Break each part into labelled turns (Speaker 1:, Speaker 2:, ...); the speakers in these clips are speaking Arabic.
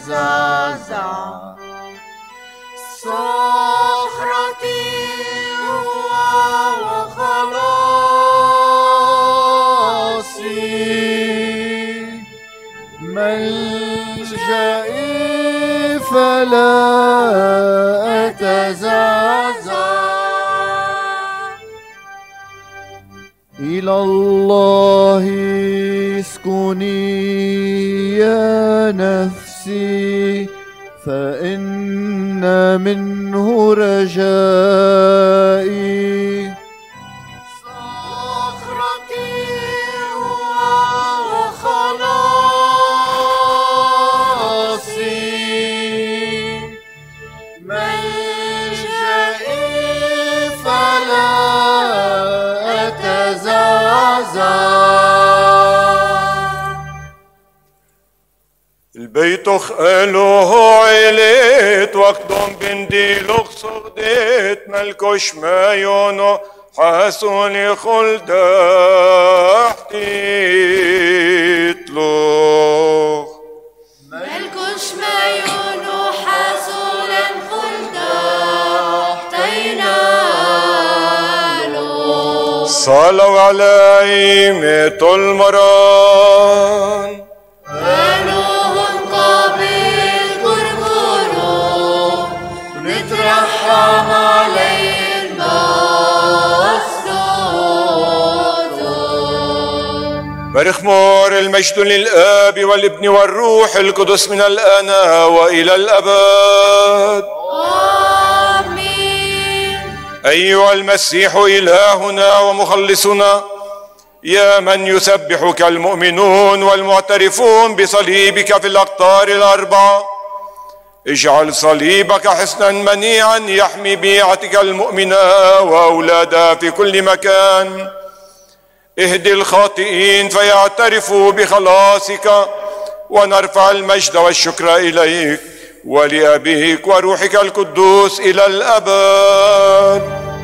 Speaker 1: تزعزع، صخرتي وخلاصي، ملجئي فلا أتزعزع، إلى الله اسكني يا نفسي، فإن منه رجائي. صخرتي وخلاصي، ملجئي فلا أتزعزع.
Speaker 2: البيت خقله عيلت وقتهم بندي لغصر ديت ملكوش ما يونو حاسوني خلد احتيتلو
Speaker 1: ملكوش ما يونو حاسولا خلد احتينالو.
Speaker 2: صلوا على عيمة المران
Speaker 1: نترحم علينا الصوت.
Speaker 2: برخمور المجد للآب والابن والروح القدس من الآن وإلى الأبد.
Speaker 1: آمين.
Speaker 2: أيها المسيح إلهنا ومخلصنا، يا من يسبحك المؤمنون والمعترفون بصليبك في الأقطار الأربعة، اجعل صليبك حصنا منيعا يحمي بيعتك المؤمنة وأولادها في كل مكان. اهدي الخاطئين فيعترفوا بخلاصك، ونرفع المجد والشكر إليك ولأبيك وروحك القدوس إلى الأبد.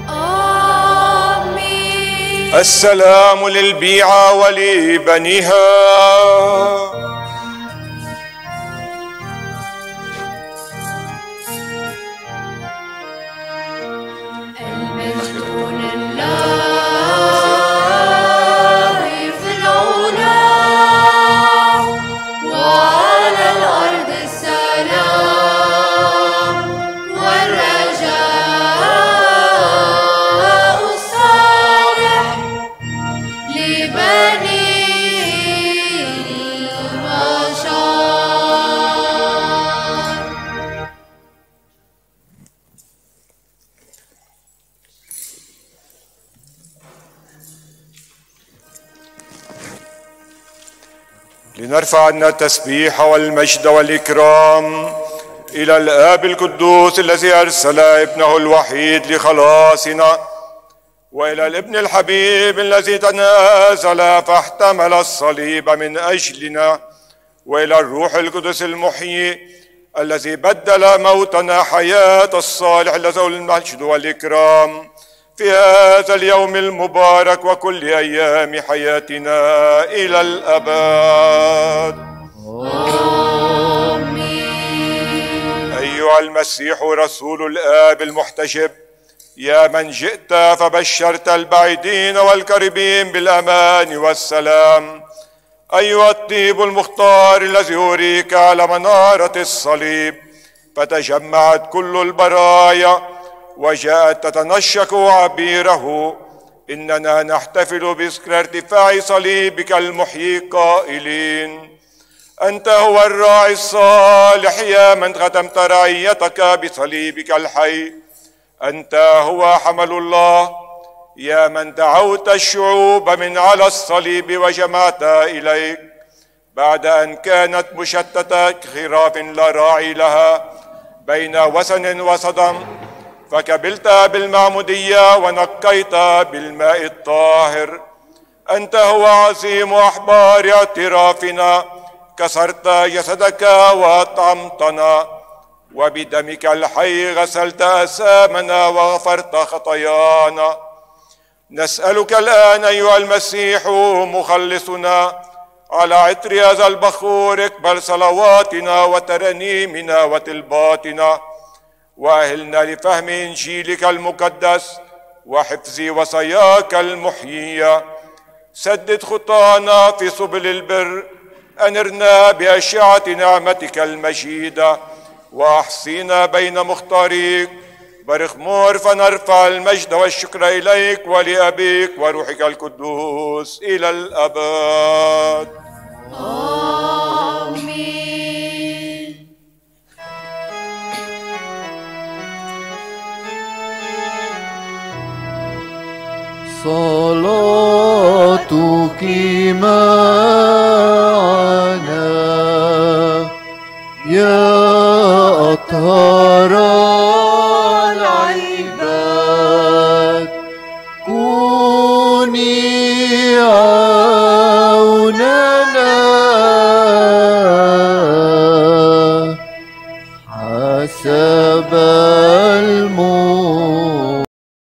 Speaker 1: آمين.
Speaker 2: السلام للبيعة ولبنيها. لنرفع عنا التسبيح والمجد والإكرام إلى الآب القدوس الذي أرسل ابنه الوحيد لخلاصنا، وإلى الابن الحبيب الذي تنازل فاحتمل الصليب من أجلنا، وإلى الروح القدس المحيي الذي بدل موتنا حياة الصالح الذي له المجد والإكرام في هذا اليوم المبارك وكل أيام حياتنا إلى الأبد.
Speaker 1: آمين.
Speaker 2: أيها المسيح رسول الآب المحتجب، يا من جئت فبشرت البعيدين والقريبين بالأمان والسلام، أيها الطيب المختار الذي أريك على منارة الصليب، فتجمعت كل البرايا وجاءت تتنشك عبيره، إننا نحتفل بذكرى ارتفاع صليبك المحيي قائلين: أنت هو الراعي الصالح يا من ختمت رعيتك بصليبك الحي، أنت هو حمل الله يا من دعوت الشعوب من على الصليب وجمعتها إليك بعد أن كانت مشتتة خراف لا راعي لها بين وثن وصدم، فكبلتها بالمعمودية ونقيتها بالماء الطاهر. أنت هو عظيم أحبار اعترافنا، كسرت جسدك وأطعمتنا، وبدمك الحي غسلت آثامنا وغفرت خطايانا. نسألك الآن أيها المسيح مخلصنا على عطر هذا البخور اقبل صلواتنا وترانيمنا وطلباتنا، وأهلنا لفهم إنجيلك المقدس وحفظ وصاياك المحيية. سدد خطانا في سبل البر، أنرنا بأشعة نعمتك المجيدة، وأحصينا بين مختاريك. برخمور فنرفع المجد والشكر إليك ولأبيك وروحك القدوس إلى الأبد.
Speaker 1: آمين.
Speaker 3: صلاتك معنا يا أطهر العباد، كوني عوننا حسب الموت.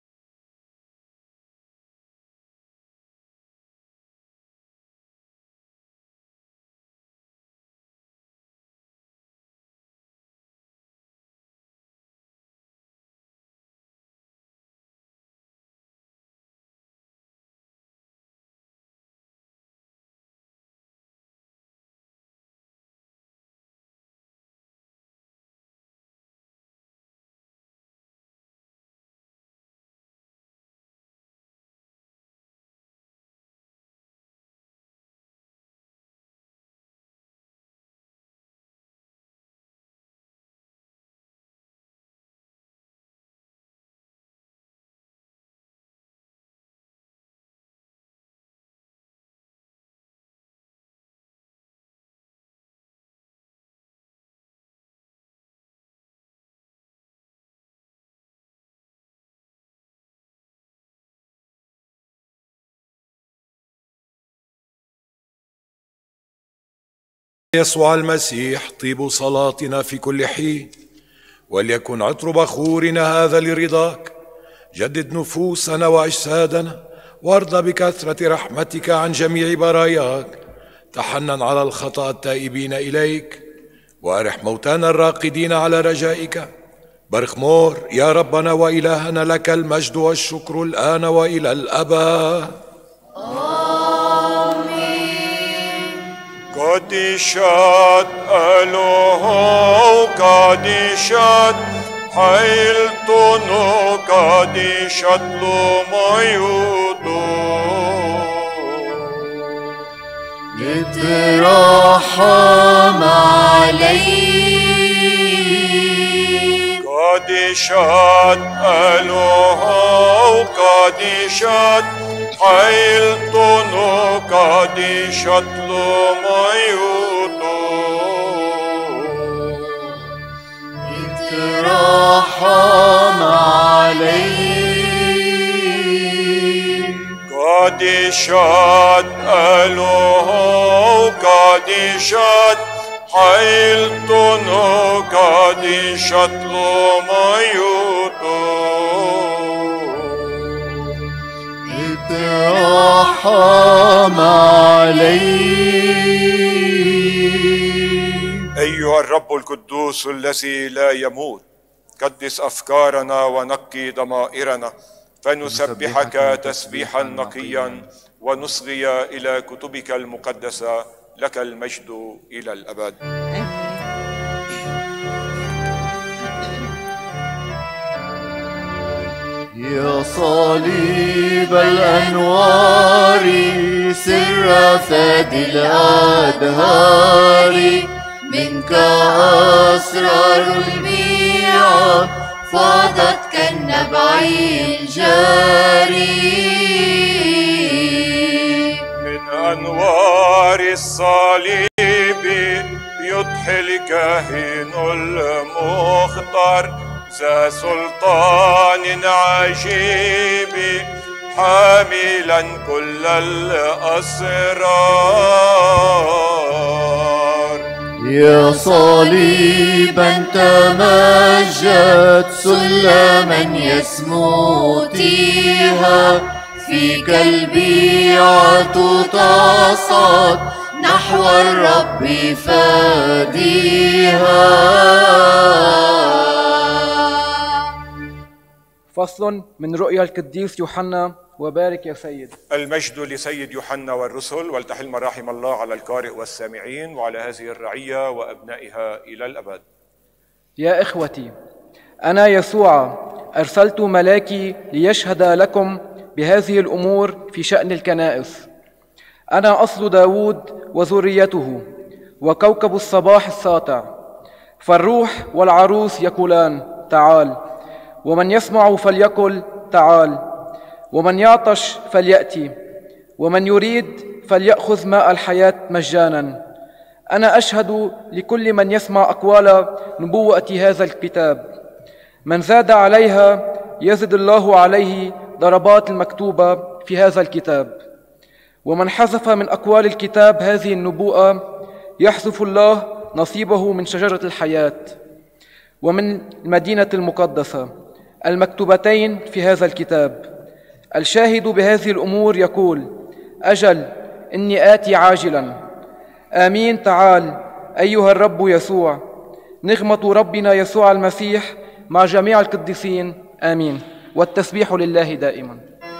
Speaker 4: يسوع المسيح طيب صلاتنا في كل حين، وليكن عطر بخورنا هذا لرضاك. جدد نفوسنا وأجسادنا، وارض بكثرة رحمتك عن جميع براياك. تحنن على الخطأ التائبين إليك، وأرح موتانا الراقدين على رجائك. برخمور يا ربنا وإلهنا، لك المجد والشكر الآن وإلى الأبد.
Speaker 2: قديشات ألوه قديشات حيلتنو قديشات لميودو
Speaker 3: يترحم عليك.
Speaker 2: قديشات ألوه قديشات حيلتنو قديشات لميودو
Speaker 3: يترحم عليك.
Speaker 2: قديشات ألوه قديشات حيلتنو قديشات لميودو
Speaker 3: يترحم عليك.
Speaker 2: أيها الرب القدوس الذي لا يموت، قدس أفكارنا ونقي ضمائرنا، فنسبحك تسبيحا نقيا ونصغي إلى كتبك المقدسة. لك المجد إلى الأبد.
Speaker 3: يا صليب الأنوار، سر فادي الأدهار، منك أسرار البيعة فاضت كالنبع الجاري.
Speaker 2: من أنوار الصليب يضحي الكاهن المختار، ذا سلطان عجيب حاملا كل الأسرار.
Speaker 3: يا صليبا تمجد سلما يسمو تيها، فيك البيعة تصعد نحو الرب فاديها.
Speaker 5: فصل من رؤيا القديس يوحنا. وبارك يا سيد.
Speaker 2: المجد لسيد يوحنا والرسل، ولتحل مراحم الله على القارئ والسامعين وعلى هذه الرعية وأبنائها إلى الأبد.
Speaker 5: يا إخوتي، أنا يسوع أرسلت ملاكي ليشهد لكم بهذه الأمور في شأن الكنائس. أنا أصل داود وذريته وكوكب الصباح الساطع. فالروح والعروس يقولان تعال، ومن يسمع فليقل تعال، ومن يعطش فليأتي، ومن يريد فليأخذ ماء الحياة مجانا. أنا أشهد لكل من يسمع أقوال نبوءة هذا الكتاب، من زاد عليها يزد الله عليه ضربات المكتوبة في هذا الكتاب، ومن حذف من أقوال الكتاب هذه النبوءة يحذف الله نصيبه من شجرة الحياة ومن المدينة المقدسة المكتوبتين في هذا الكتاب. الشاهد بهذه الأمور يقول أجل إني آتي عاجلا. آمين. تعال أيها الرب يسوع. نغمة ربنا يسوع المسيح مع جميع القديسين. آمين. والتسبيح لله دائما.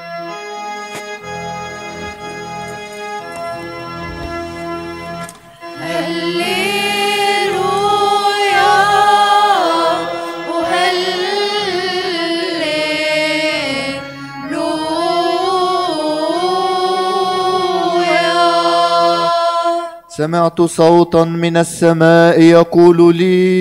Speaker 3: سمعت صوتا من السماء يقول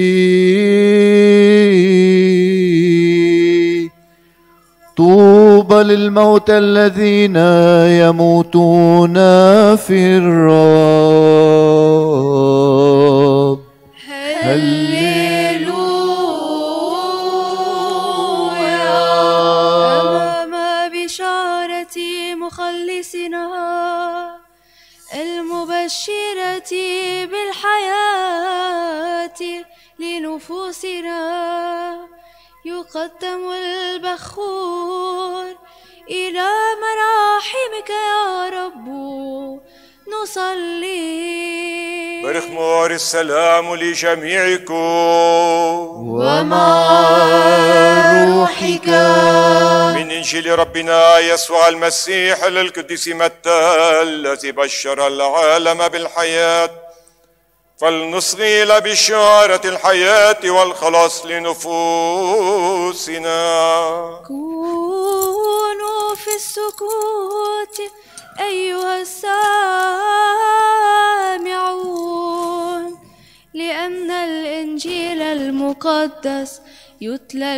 Speaker 3: لي طوبى للموتى الذين يموتون في الرب. هللويا.
Speaker 1: أمام بشارة مخلصنا المبشرة بالحياة لنفوسنا يقدم البخور إلى مراحمك يا رب نصلي.
Speaker 2: برخمور السلام لجميعكم
Speaker 3: ومع روحك.
Speaker 2: من إنجيل ربنا يسوع المسيح للقديس متى الذي بشر العالم بالحياة، فلنصغي إلى بشارة الحياة والخلاص لنفوسنا.
Speaker 1: كونوا في السكوت أيها السامعون، لأن الإنجيل المقدس يتلى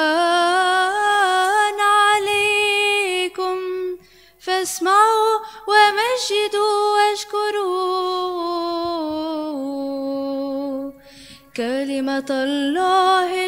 Speaker 1: الآن عليكم، فاسمعوا ومجدوا واشكروا كلمة الله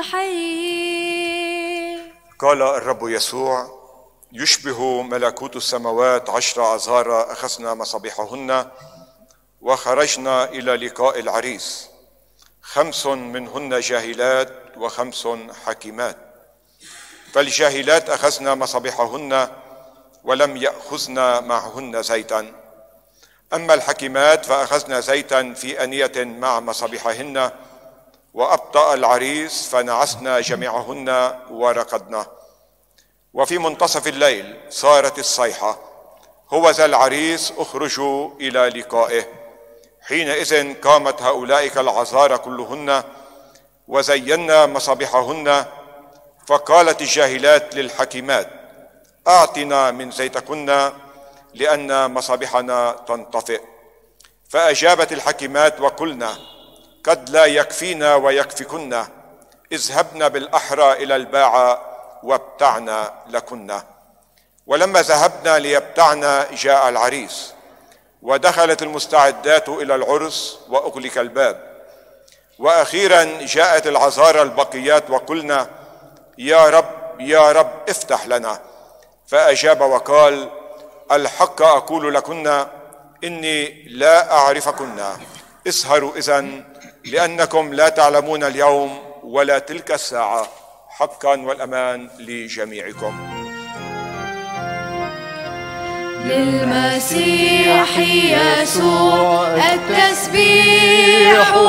Speaker 1: الحي.
Speaker 2: قال الرب يسوع: يشبه ملكوت السماوات 10 عذارى أخذنا مصابيحهن وخرجنا إلى لقاء العريس، 5 منهن جاهلات و5 حكيمات. فالجاهلات أخذنا مصابيحهن ولم يأخذن معهن زيتا، أما الحكيمات فأخذنا زيتا في أنية مع مصابيحهن، وأبطأ العريس فنعسنا جميعهن ورقدنا. وفي منتصف الليل صارت الصيحة: هوذا العريس، اخرجوا إلى لقائه. حينئذ قامت هؤلاء العذارى كلهن وزينا مصابيحهن، فقالت الجاهلات للحكيمات: أعطنا من زيتكن لأن مصابيحنا تنطفئ. فأجابت الحكيمات وقلنا: قد لا يكفينا ويكفيكن، اذهبن بالأحرى إلى الباعة وابتعنا لكن. ولما ذهبنا ليبتعنا جاء العريس، ودخلت المستعدات إلى العرس وأغلق الباب. وأخيرا جاءت العذارى البقيات وقلنا: يا رب يا رب افتح لنا. فأجاب وقال: الحق أقول لكن إني لا أعرفكن، اسهروا إذن، لأنكم لا تعلمون اليوم ولا تلك الساعة. حقا والأمان لجميعكم.
Speaker 1: للمسيح يسوع التسبيح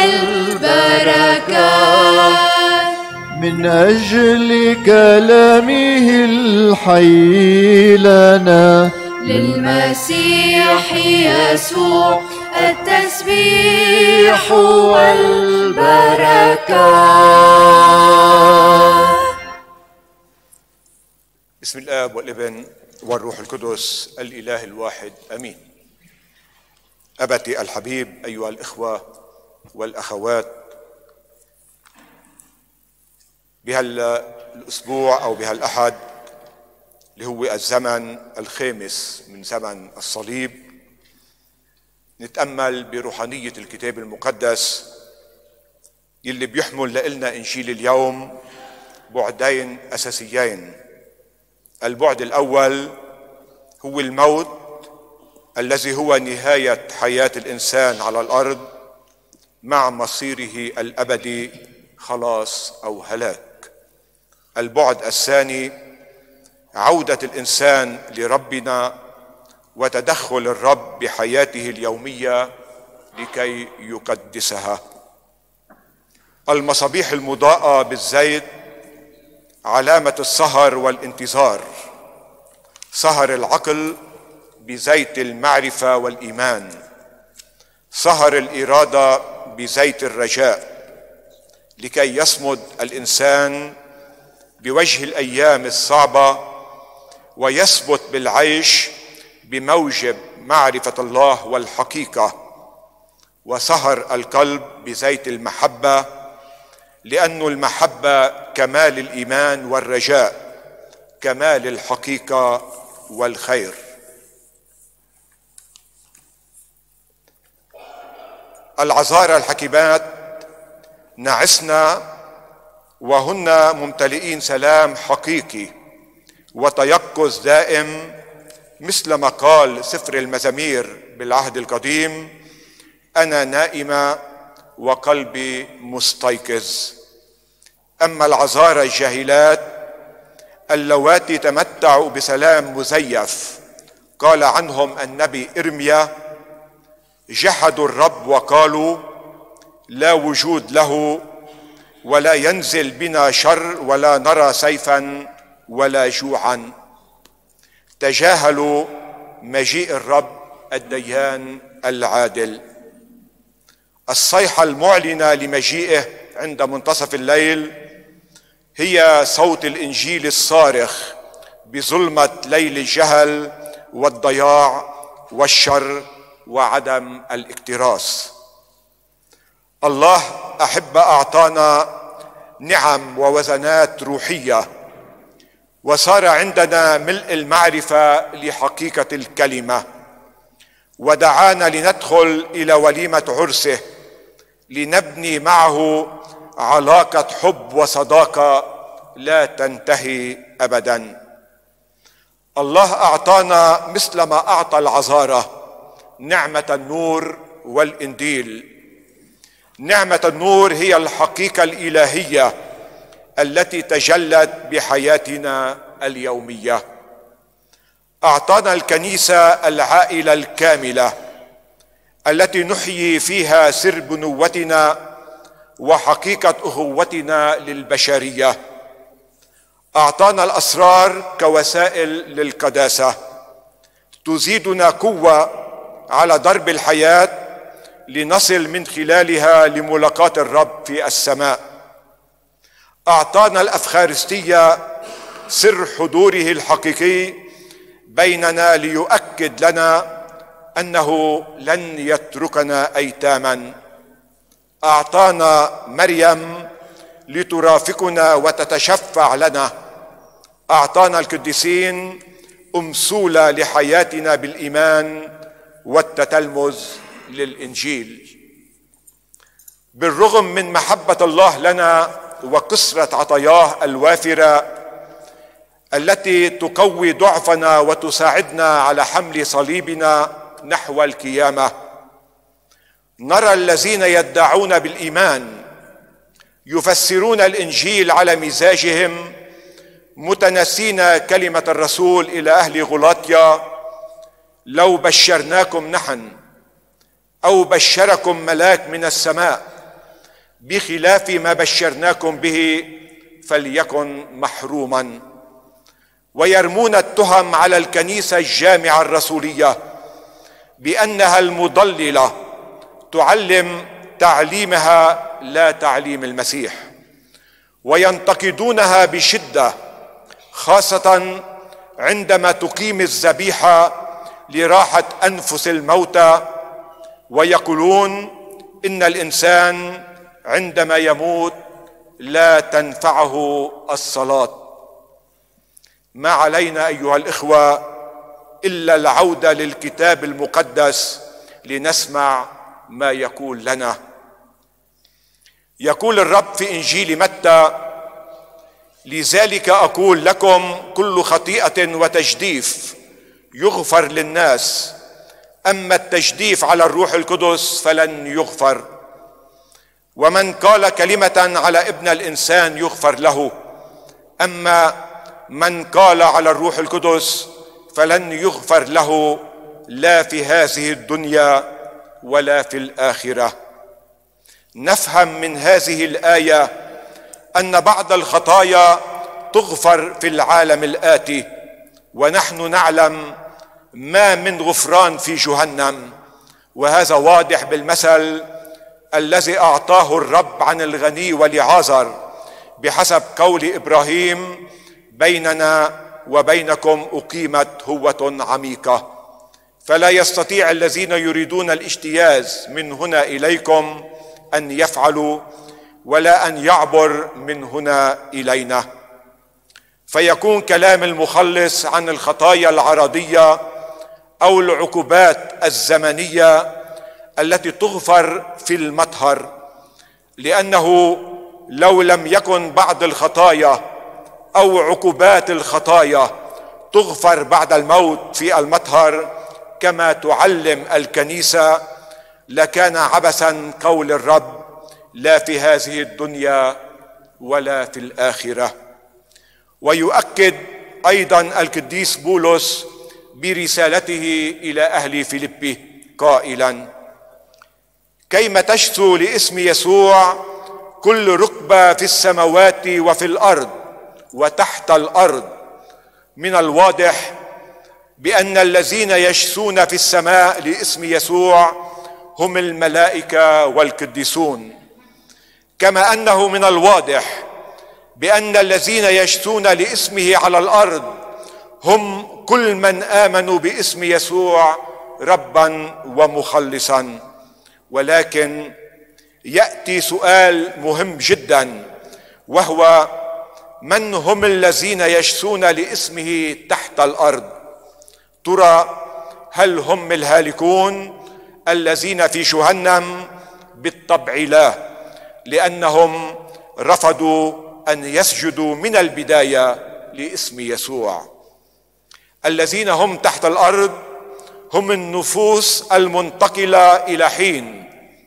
Speaker 1: والبركات.
Speaker 3: من أجل كلامه الحي لنا
Speaker 1: للمسيح يسوع التسبيح والبركات.
Speaker 2: بسم الآب والابن والروح القدس الإله الواحد آمين. أبتي الحبيب، أيها الإخوة والأخوات، بهالأسبوع أو بهالأحد اللي هو الزمن الخامس من زمن الصليب، نتأمل بروحانية الكتاب المقدس يلي بيحمل لنا إنجيل اليوم بعدين أساسيين. البعد الأول هو الموت الذي هو نهاية حياة الإنسان على الأرض مع مصيره الأبدي خلاص أو هلاك. البعد الثاني عودة الإنسان لربنا وتدخل الرب بحياته اليومية لكي يقدسها. المصابيح المضاءة بالزيت علامة السهر والانتظار، سهر العقل بزيت المعرفة والإيمان، سهر الإرادة بزيت الرجاء، لكي يصمد الإنسان بوجه الأيام الصعبة ويثبت بالعيش بموجب معرفة الله والحقيقة. وسهر القلب بزيت المحبة، لأن المحبة كمال الإيمان والرجاء، كمال الحقيقة والخير. العذارى الحكيمات نعسنا وهن ممتلئين سلام حقيقي وتيقظ دائم، مثل ما قال سفر المزامير بالعهد القديم: أنا نائمة وقلبي مستيقظ. أما العذارى الجاهلات اللواتي تمتعوا بسلام مزيف، قال عنهم النبي إرميا: جحدوا الرب وقالوا لا وجود له، ولا ينزل بنا شر، ولا نرى سيفا ولا جوعا. تجاهلوا مجيء الرب الديان العادل. الصيحة المعلنة لمجيئه عند منتصف الليل هي صوت الإنجيل الصارخ بظلمة ليل الجهل والضياع والشر وعدم الاكتراث. الله أحب أعطانا نعم ووزنات روحية، وصار عندنا ملء المعرفة لحقيقة الكلمة، ودعانا لندخل إلى وليمة عرسه لنبني معه علاقة حب وصداقة لا تنتهي أبدا. الله أعطانا مثل ما أعطى العذارى نعمة النور والإنجيل. نعمة النور هي الحقيقة الإلهية التي تجلت بحياتنا اليومية. أعطانا الكنيسة العائلة الكاملة التي نحيي فيها سر بنوتنا وحقيقة أخوتنا للبشرية. أعطانا الأسرار كوسائل للقداسة تزيدنا قوة على درب الحياة لنصل من خلالها لملاقاة الرب في السماء. أعطانا الأفخارستية سر حضوره الحقيقي بيننا ليؤكد لنا أنه لن يتركنا أيتاما. أعطانا مريم لترافقنا وتتشفع لنا. أعطانا القديسين أمثولة لحياتنا بالإيمان والتتلمذ للإنجيل. بالرغم من محبة الله لنا وكثرة عطاياه الوافرة التي تقوي ضعفنا وتساعدنا على حمل صليبنا نحو القيامة، نرى الذين يدعون بالإيمان يفسرون الإنجيل على مزاجهم، متناسين كلمة الرسول إلى أهل غلاطيا لو بشرناكم نحن أو بشركم ملاك من السماء بخلاف ما بشرناكم به فليكن محروما. ويرمون التهم على الكنيسة الجامعة الرسولية بأنها المضللة تعلم تعليمها لا تعليم المسيح، وينتقدونها بشدة خاصة عندما تقيم الذبيحة لراحة أنفس الموتى، ويقولون إن الإنسان عندما يموت لا تنفعه الصلاة. ما علينا أيها الإخوة إلا العودة للكتاب المقدس لنسمع ما يقول لنا. يقول الرب في إنجيل متى: لذلك أقول لكم كل خطيئة وتجديف يغفر للناس، أما التجديف على الروح القدس فلن يغفر. ومن قال كلمة على ابن الإنسان يغفر له، أما من قال على الروح القدس فلن يغفر له، لا في هذه الدنيا ولا في الآخرة. نفهم من هذه الآية أن بعض الخطايا تغفر في العالم الآتي، ونحن نعلم ما من غفران في جهنم، وهذا واضح بالمثل الذي أعطاه الرب عن الغني ولعازر بحسب قول إبراهيم: بيننا وبينكم أقيمت هوة عميقة، فلا يستطيع الذين يريدون الاجتياز من هنا إليكم أن يفعلوا، ولا أن يعبر من هنا إلينا. فيكون كلام المخلص عن الخطايا العرضية أو العقوبات الزمنية التي تغفر في المطهر، لأنه لو لم يكن بعض الخطايا أو عقوبات الخطايا تغفر بعد الموت في المطهر كما تعلم الكنيسة، لكان عبثا قول الرب: لا في هذه الدنيا ولا في الآخرة. ويؤكد أيضا القديس بولس برسالته إلى أهل فيلبي قائلا: كيما تشثو لاسم يسوع كل ركبة في السماوات وفي الأرض وتحت الأرض. من الواضح بأن الذين يشثون في السماء لاسم يسوع هم الملائكة والقديسون، كما أنه من الواضح بأن الذين يشثون لاسمه على الأرض هم كل من آمنوا باسم يسوع ربا ومخلصا. ولكن يأتي سؤال مهم جدا، وهو: من هم الذين يشثون لاسمه تحت الأرض؟ ترى هل هم الهالكون الذين في جهنم؟ بالطبع لا، لأنهم رفضوا أن يسجدوا من البداية لاسم يسوع. الذين هم تحت الأرض هم النفوس المنتقلة إلى حين،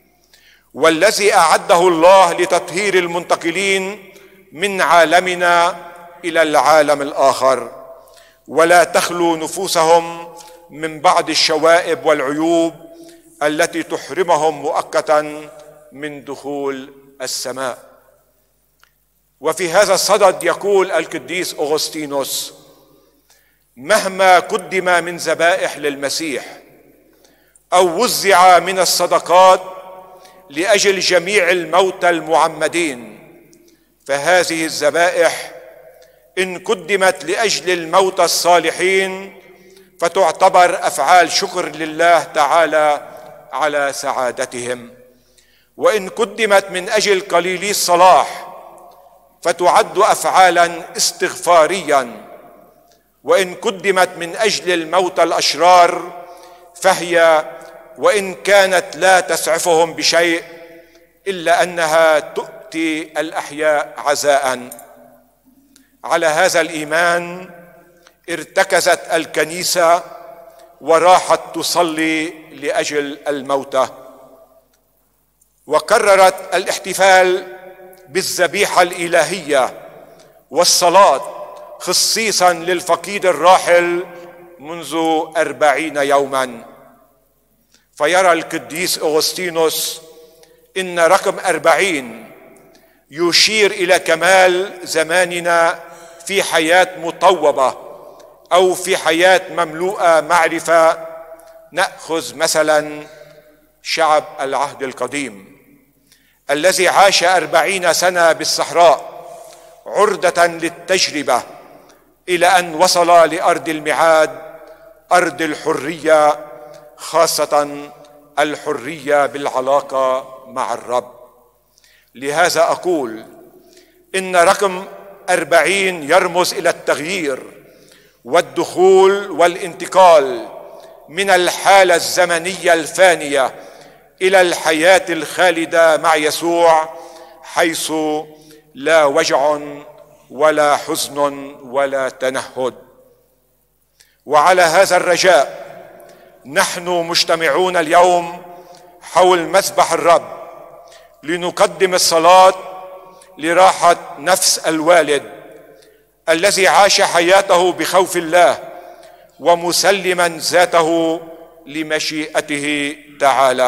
Speaker 2: والذي أعده الله لتطهير المنتقلين من عالمنا إلى العالم الآخر، ولا تخلو نفوسهم من بعض الشوائب والعيوب التي تحرمهم مؤقتا من دخول السماء. وفي هذا الصدد يقول القديس أغسطينوس: مهما قدم من ذبائح للمسيح أو وزع من الصدقات لأجل جميع الموتى المعمدين، فهذه الذبائح إن قدمت لأجل الموتى الصالحين فتعتبر أفعال شكر لله تعالى على سعادتهم، وإن قدمت من أجل قليلي الصلاح فتعد أفعالا استغفاريا، وإن قدمت من أجل الموتى الأشرار فهي وإن كانت لا تسعفهم بشيء إلا أنها تؤتي الأحياء عزاء. على هذا الإيمان ارتكزت الكنيسة وراحت تصلي لأجل الموتى، وقررت الاحتفال بالذبيحة الإلهية والصلاة خصيصا للفقيد الراحل منذ 40 يوما. فيرى القديس أغسطينوس إن رقم 40 يشير إلى كمال زماننا في حياة مطوبة أو في حياة مملوءة معرفة. نأخذ مثلا شعب العهد القديم الذي عاش 40 سنة بالصحراء عرضة للتجربة إلى أن وصل لأرض الميعاد، أرض الحرية، خاصة الحرية بالعلاقة مع الرب. لهذا أقول إن رقم 40 يرمز إلى التغيير والدخول والانتقال من الحالة الزمنية الفانية إلى الحياة الخالدة مع يسوع، حيث لا وجع ولا حزن ولا تنهد. وعلى هذا الرجاء نحن مجتمعون اليوم حول مذبح الرب لنقدم الصلاة لراحة نفس الوالد الذي عاش حياته بخوف الله ومسلما ذاته لمشيئته تعالى.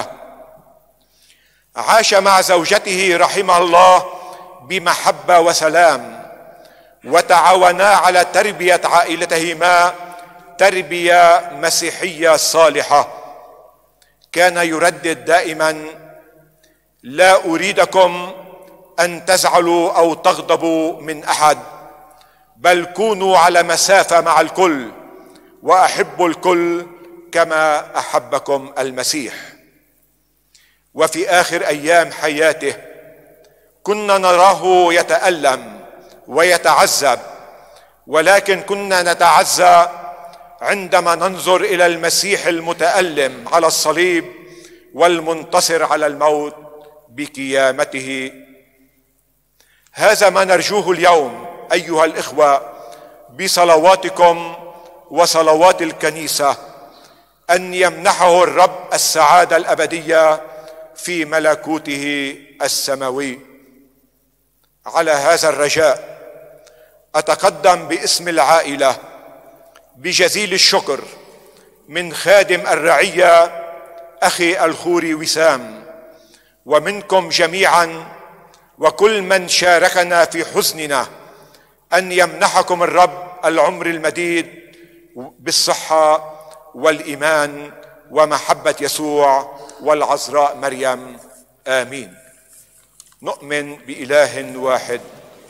Speaker 2: عاش مع زوجته رحمه الله بمحبة وسلام، وتعاونا على تربية عائلتهما تربية مسيحية صالحة. كان يردد دائما: لا أريدكم أن تزعلوا أو تغضبوا من أحد، بل كونوا على مسافة مع الكل، وأحبوا الكل كما أحبكم المسيح. وفي آخر أيام حياته كنا نراه يتألم ويتعذب، ولكن كنا نتعزى عندما ننظر إلى المسيح المتألم على الصليب والمنتصر على الموت بقيامته. هذا ما نرجوه اليوم أيها الإخوة بصلواتكم وصلوات الكنيسة، أن يمنحه الرب السعادة الأبدية في ملكوته السماوي. على هذا الرجاء أتقدم باسم العائلة بجزيل الشكر من خادم الرعية أخي الخوري وسام، ومنكم جميعا وكل من شاركنا في حزننا، أن يمنحكم الرب العمر المديد بالصحة والإيمان ومحبة يسوع والعذراء مريم. آمين. نؤمن بإله واحد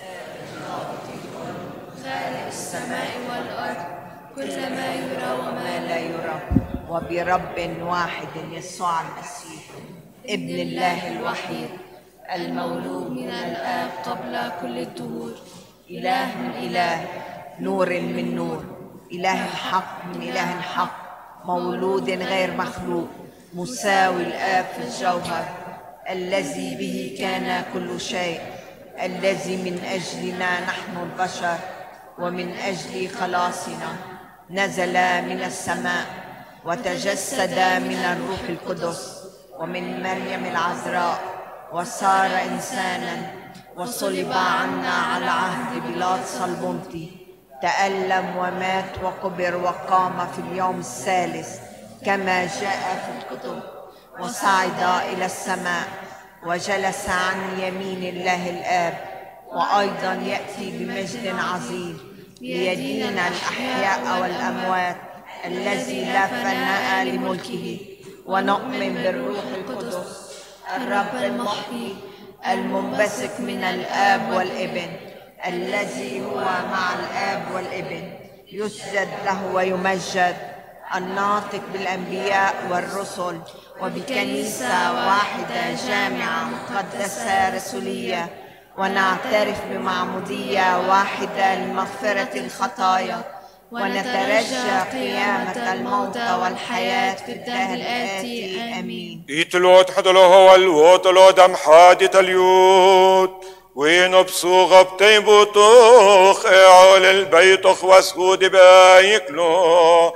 Speaker 1: خالق السماء والأرض، كل ما يرى وما
Speaker 6: لا يرى، وبرب واحد يسوع المسيح ابن الله الوحيد
Speaker 1: المولود من الآب قبل كل الدهور،
Speaker 6: إله من إله، نور من نور، إله الحق من إله الحق، مولود غير مخلوق، مساوي الآب في الجوهر، الذي به كان كل شيء، الذي من أجلنا نحن البشر ومن أجل خلاصنا نزل من السماء وتجسد من الروح القدس ومن مريم العذراء، وصار إنسانا وصلب عنا على عهد بيلاطس البنطي، تألم ومات وقبر وقام في اليوم الثالث كما جاء في الكتب، وصعد إلى السماء وجلس عن يمين الله الآب، وأيضا يأتي بمجد عظيم ليدين الأحياء والأموات، الذي لا فناء لملكه. ونؤمن بالروح القدس الرب المحيي المنبثق من الآب والابن، الذي هو مع الآب والابن، يسجد له ويمجد، الناطق بالأنبياء والرسل، وبكنيسة واحدة جامعة مقدسة رسولية، ونعترف بمعمودية واحدة لمغفرة الخطايا، ونترجى قيامة الموتى والحياة في الدهر الآتي. آمين.
Speaker 2: إتلوت حدلو هو الوطلو دم حادث اليوت وينبسو غبتي بطوخ اعول البيتخ واسهود بايكلو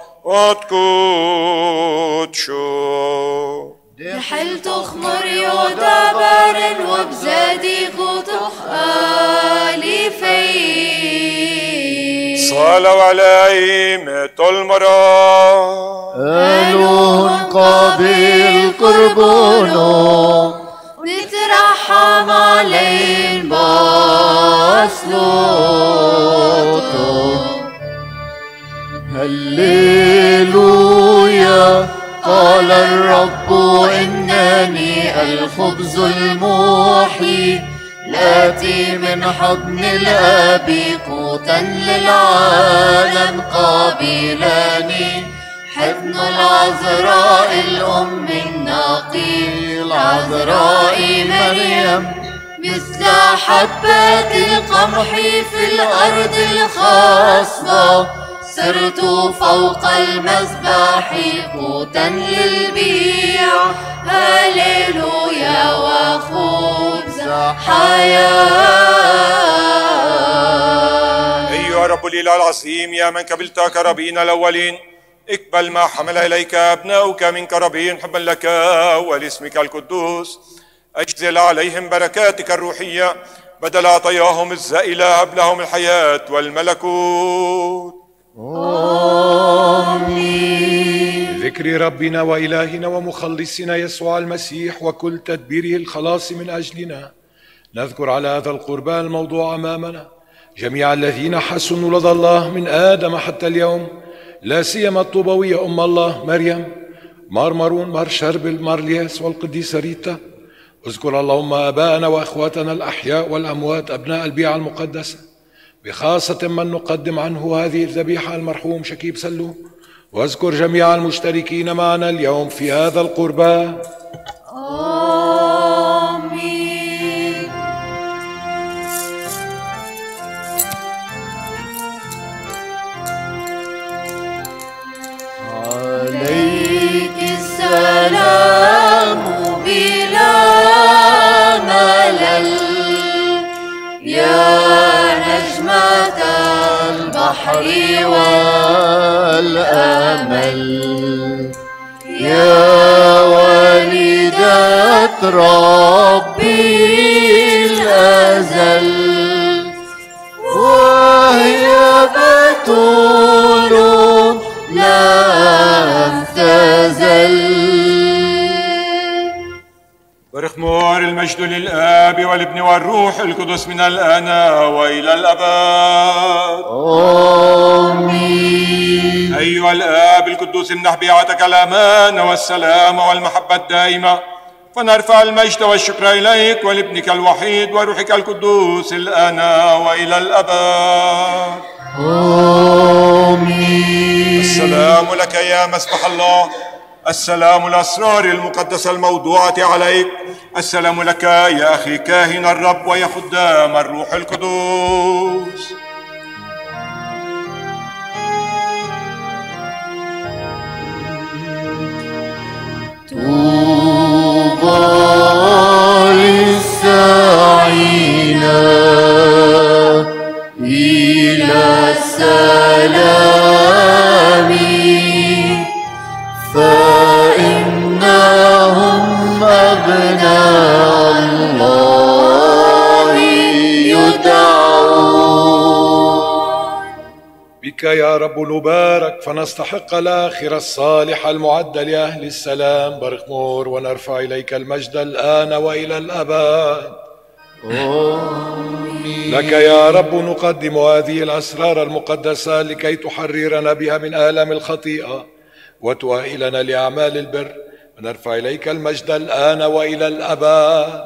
Speaker 2: واتكوت شو
Speaker 1: نحلت خمر يودا بارن وبزادي غطخ آلي في
Speaker 2: صلوا عليه مت المرأة
Speaker 3: ألون قابل قربونه
Speaker 1: نترحم عليه بصلوته.
Speaker 3: هللويا قال الرب إنني الخبز المحيي الآتي من حضن الآب قوتا للعالم قابلني حضن العذراء الأم النقي العذراء مريم مثل حبات القمح في الأرض الخصبة صرت فوق المذبح قوتا للبيع هللويا وخبز حياة.
Speaker 2: أيها رب الإله العظيم يا من قبلت كرابين الأولين اقبل ما حمل إليك أبناؤك من كرابين حبا لك ولاسمك القدوس أجزل عليهم بركاتك الروحية بدل عطاياهم الزائلة هب لهم الحياة والملكوت.
Speaker 3: آمين.
Speaker 4: بذكر ربنا وإلهنا ومخلصنا يسوع المسيح وكل تدبيره الخلاص من أجلنا نذكر على هذا القربان الموضوع أمامنا جميع الذين حسنوا لدى الله من آدم حتى اليوم، لا سيما الطوبوية أم الله مريم، مار مارون، مار شربل، مار لياس، والقديسة ريتا. اذكر اللهم آباءنا وأخواتنا الأحياء والأموات أبناء البيعة المقدسة، بخاصة من نقدم عنه هذه الذبيحة المرحوم شكيب سلوم. واذكر جميع المشتركين معنا اليوم في هذا القربان.
Speaker 1: آمين.
Speaker 3: عليك
Speaker 1: السلام بلا ملل يا نجمة البحر
Speaker 3: والأمل يا والدة ربي الأزل وهي بتول لم تزل.
Speaker 2: برخمور المجد للآب والابن والروح القدس من الآن وإلى الأبد.
Speaker 3: آمين.
Speaker 2: أيها الآب القدوس امنح بيعتك الأمان والسلام والمحبة الدائمة، فنرفع المجد والشكر إليك ولابنك الوحيد وروحك القدوس الآن وإلى الأبد.
Speaker 3: آمين.
Speaker 2: السلام لك يا مسبح الله، السلام الأسرار المقدسة الموضوعة عليك، السلام لك يا أخي كاهن الرب ويا خدام الروح القدوس.
Speaker 3: طوبى للساعين إلى السلام فإنهم أبناء الله يدعون.
Speaker 4: بك يا رب نبارك فنستحق الآخرة الصالحة المعدة لأهل السلام برخمور، ونرفع إليك المجد الآن وإلى الأبد.
Speaker 3: آمين.
Speaker 4: لك يا رب نقدم هذه الأسرار المقدسة لكي تحررنا بها من آلام الخطيئة وتؤهلنا لأعمال البر، ونرفع إليك المجد الآن وإلى الأبد.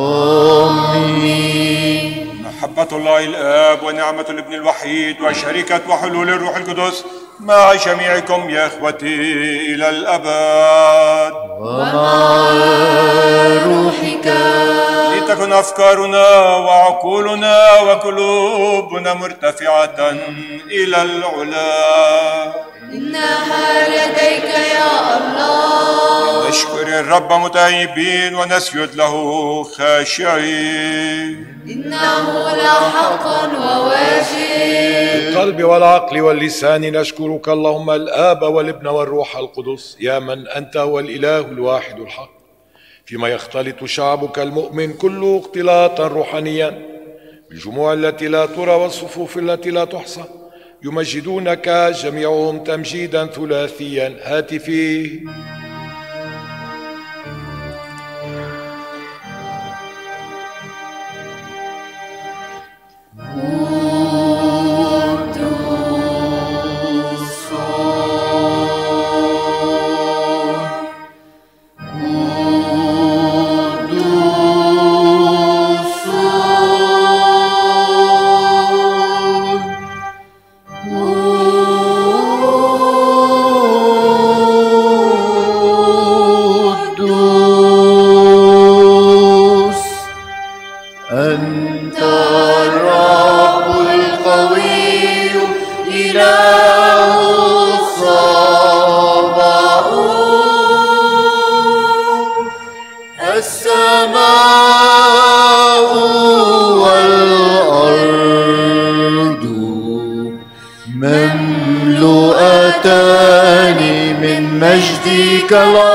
Speaker 3: آمين.
Speaker 2: محبة الله الآب ونعمة الابن الوحيد وشركة وحلول الروح القدس مع جميعكم يا إخوتي إلى الأبد.
Speaker 1: ومع روحك.
Speaker 2: لتكن أفكارنا وعقولنا وقلوبنا مرتفعة إلى العلا.
Speaker 1: إنها لديك يا الله.
Speaker 2: نشكر الرب متائبين ونسجد له خاشعين.
Speaker 1: إنه لحق وواجب.
Speaker 4: بالقلب والعقل واللسان نشكرك اللهم الآب والابن والروح القدس، يا من أنت هو الإله الواحد الحق، فيما يختلط شعبك المؤمن كله اختلاطا روحانيا بالجموع التي لا ترى والصفوف التي لا تحصى، يمجدونك جميعهم تمجيدا ثلاثيا هاتفي.
Speaker 3: مجدك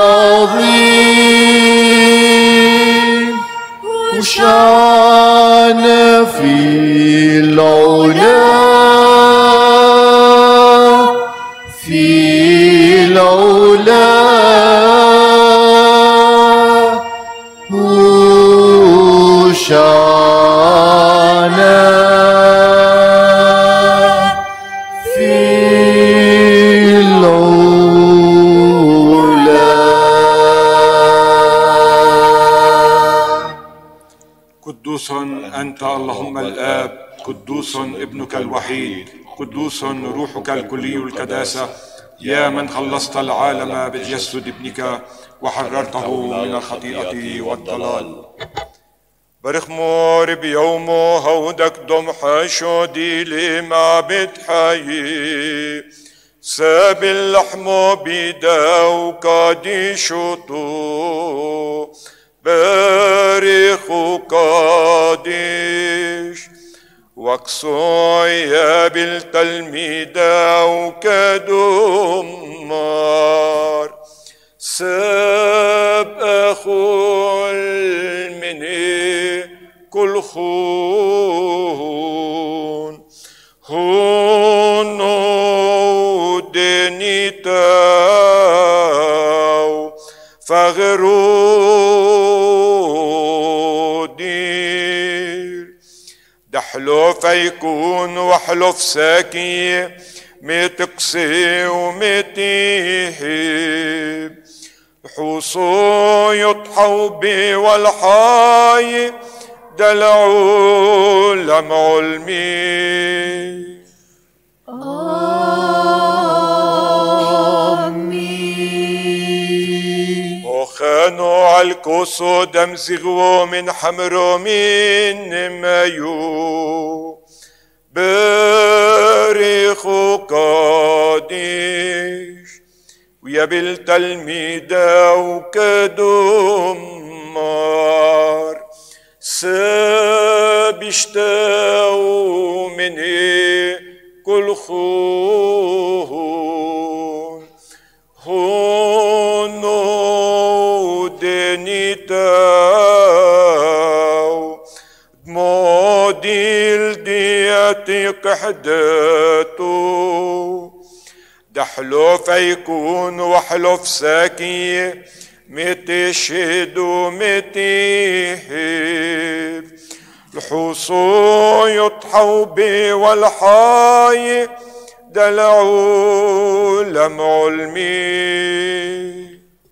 Speaker 3: العظيم وشان في العلا في العلا وشان
Speaker 2: قدوس أنت اللهم الآب، قدوس ابنك الوحيد، قدوس روحك الكلي القداسة، يا من خلصت العالم بتجسد ابنك وحررته من الخطيئة والضلال. برخمور بيومه هودك دم حشودي لما بتحيي ساب اللحم بيدا وقادي شطو بارخ وقادش وقصويا بالتلميذة وكدمار ساب أخو المني كل خون هونو دنيتاو فغرو دير دحلوف يكون وحلوف ساكي متقسي ومتيهب حصو يطحو بي والحاي دلعو لمع المي.
Speaker 3: آمين.
Speaker 2: وخانوا عالكوسو دمزغو من حمرو من مايو باريخو قادش ويا بالتلميذة وكدمار سابشتاو مني كل خون هونو دنيتاو دموديل دياتي قحداتو دحلوف يكون وحلوف ساكي متشهد ومتيهب الحصو يطحو بي والحاي دلعو لمع المي.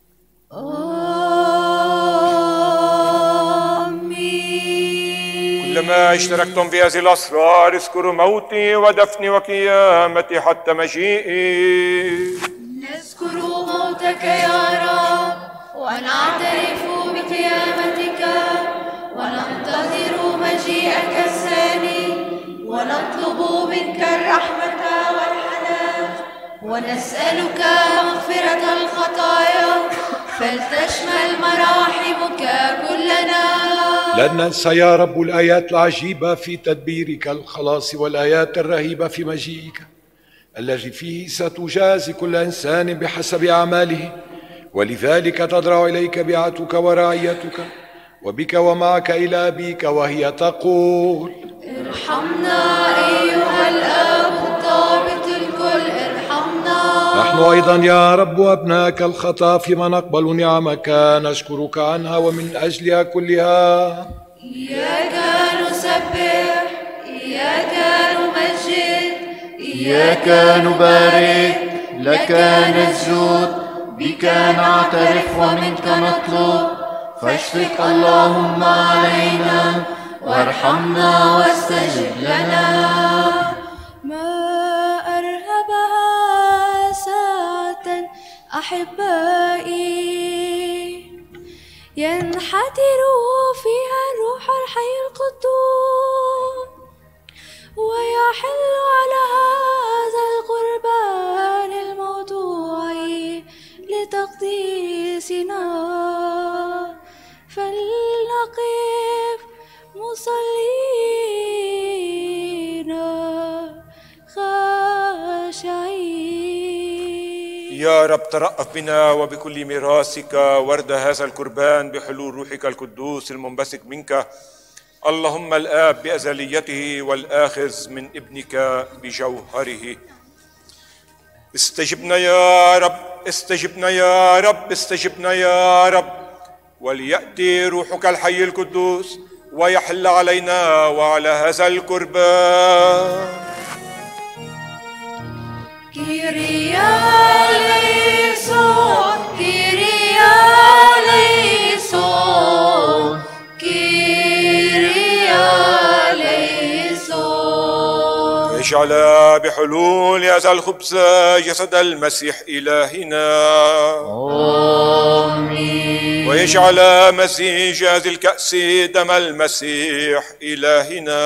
Speaker 2: كلما اشتركتم في هذه الأسرار اذكروا موتي ودفني وقيامتي حتى مجيئي.
Speaker 1: نذكر موتك يا رب ونعترف بقيامتك وننتظر مجيئك الثاني ونطلب منك الرحمة والحنان ونسألك مغفرة الخطايا فلتشمل مراحمك كلنا.
Speaker 4: لن ننسى يا رب الآيات العجيبة في تدبيرك الخلاص والآيات الرهيبة في مجيئك الذي فيه ستجازي كل إنسان بحسب أعماله، ولذلك تضرع إليك بيعتك ورعيتك وبك ومعك إلى أبيك وهي تقول:
Speaker 1: ارحمنا أيها الآب الطاهر
Speaker 4: ونحن أيضا يا رب أبناك الخطأ فيما نقبل نعمك نشكرك عنها ومن أجلها كلها.
Speaker 1: إياك نسبح، إياك نمجد،
Speaker 3: إياك نبارك، لك نسجد، بك نعترف ومنك نطلب، فاشفق اللهم علينا وارحمنا واستجب لنا.
Speaker 1: ما أرهبها ساعة أحبائي ينحدر فيها الروح الحي القدوس ويحل على هذا القربان الموضوع لتقديسنا، فلنقف مصلين خاشعين.
Speaker 2: يا رب ترأف بنا وبكل ميراثك ورد هذا القربان بحلول روحك القدوس المنبثق منك، اللهم الآب بأزليته والآخذ من ابنك بجوهره. استجبنا يا رب، استجبنا يا رب، استجبنا يا رب، وليأتي روحك الحي القدوس ويحل علينا وعلى هذا القربان.
Speaker 1: كيريا ليسون، كيريا ليسون، كيريا ليسون.
Speaker 2: اجعل بحلول هذا الخبز جسد المسيح إلهنا،
Speaker 3: آمين.
Speaker 2: ويجعل مزيج هذه الكأس دم المسيح إلهنا.